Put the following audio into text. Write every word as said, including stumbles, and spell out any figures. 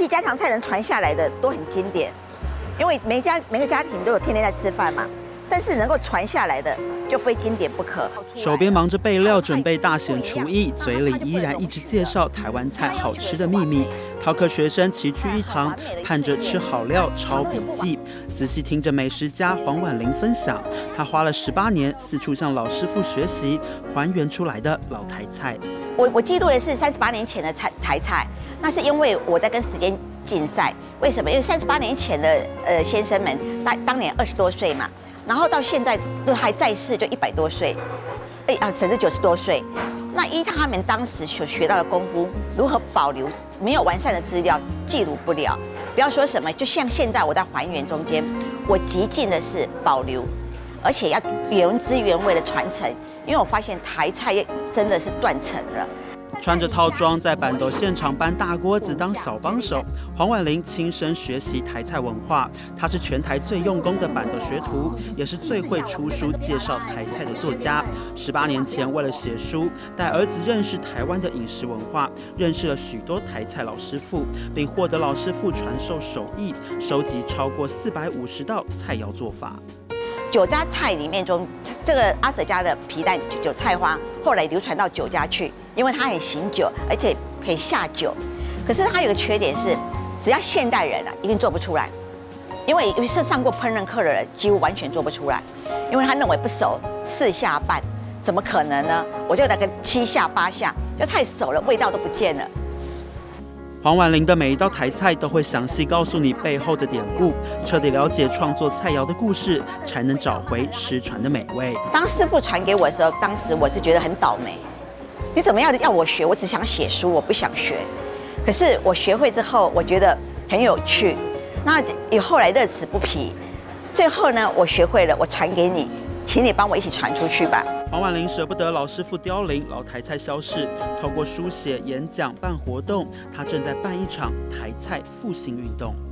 其实家常菜能传下来的都很经典，因为每家每个家庭都有天天在吃饭嘛。但是能够传下来的就非经典不可。 手边忙着备料，准备大显厨艺，嘴里依然一直介绍台湾菜好吃的秘密。饕客学生齐聚一堂，盼着吃好料、抄笔记，仔细听着美食家黄婉玲分享，她花了十八年四处向老师傅学习，还原出来的老台菜。 我我记录的是三十八年前的台台菜，那是因为我在跟时间竞赛。为什么？因为三十八年前的呃先生们，当当年二十多岁嘛。然后到现在都还在世，就一百多岁，哎啊，甚至九十多岁。那依他们当时所学到的功夫，如何保留没有完善的资料，记录不了。不要说什么，就像现在我在还原中间，我极尽的是保留，而且要原汁原味的传承，因为我发现台菜真的是断层了。 穿着套装在板斗现场搬大锅子当小帮手，黄婉玲亲身学习台菜文化。她是全台最用功的板斗学徒，也是最会出书介绍台菜的作家。十八年前，为了写书，带儿子认识台湾的饮食文化，认识了许多台菜老师傅，并获得老师傅传授手艺，收集超过四百五十道菜肴做法。 酒家菜里面中，这个阿 Sir 家的皮蛋韭菜花，后来流传到酒家去，因为它很醒酒，而且可以下酒。可是它有个缺点是，只要现代人啊，一定做不出来，因为有些上过烹饪课的人，几乎完全做不出来，因为他认为不熟，四下半，怎么可能呢？我就来个七下八下，就太熟了，味道都不见了。 黄婉玲的每一道台菜都会详细告诉你背后的典故，彻底了解创作菜肴的故事，才能找回失传的美味。 当师傅传给我的时候，当时我是觉得很倒霉。你怎么样要我学？我只想写书，我不想学。可是我学会之后，我觉得很有趣。那也后来乐此不疲。最后呢，我学会了，我传给你，请你帮我一起传出去吧。 黄婉玲舍不得老师傅凋零，老台菜消逝，透过书写、演讲、办活动，她正在办一场台菜复兴运动。